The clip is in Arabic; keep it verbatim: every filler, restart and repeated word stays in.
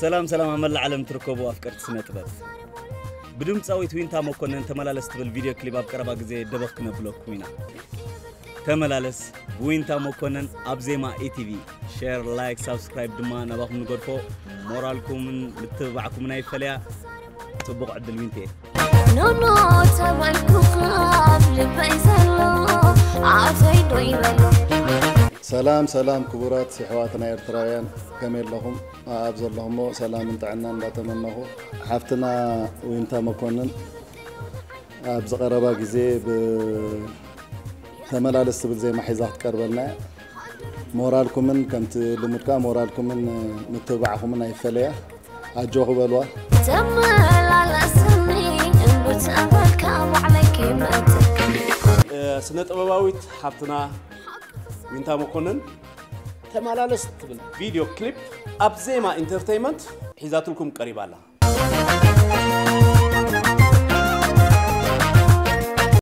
سلام سلام عمل العالم تركبوا أفكار سنة بس بدون تسوي توين تامو كنا تملالس بالفيديو كليب أبكر أبغى دبختنا بلوك وينا تملالس وين تامو كنا أبزي ما إي تي في شير لايك سبسكرايب دما نبغى نقول فوق مورالكم نتبعكم من أي فليا تبغى عدل وين تيه نو نو تبعكم خاب لبيزلو عافي دويبلو سلام سلام كبرات حواتنا إرترايان كمل لهم أبزر لهم سلام انتعنا لا تمنه حفتنا وينتا مكونن أبزر قربا جزي ب تملا لسه زي ما حيزات كربلنا مورالكم من كنت لمدكا مورالكم من نتبعهم من أي فلية أجوه بالوا تملا لسني بتقبلك وعليك مأتك سنة أبويت حفتنا وينتا مكونن تمالالست فيديو كليب أبزيما انترتينمنت حيزات لكم قريبا